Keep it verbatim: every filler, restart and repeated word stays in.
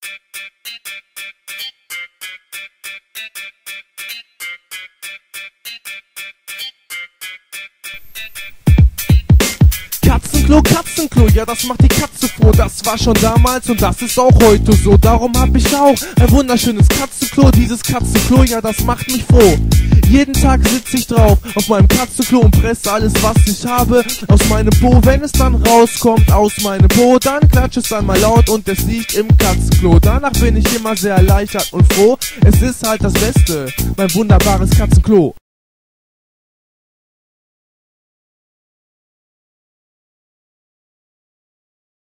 Katzenklo, Katzenklo, ja das macht die Katze froh. Das war schon damals und das ist auch heute so. Darum hab ich auch ein wunderschönes Katzenklo. Dieses Katzenklo, ja das macht mich froh. Jeden Tag sitz ich drauf auf meinem Katzenklo und presse alles was ich habe aus meinem Po. Wenn es dann rauskommt aus meinem Po, dann klatscht es einmal laut und es liegt im Katzenklo. Danach bin ich immer sehr erleichtert und froh. Es ist halt das Beste, mein wunderbares Katzenklo.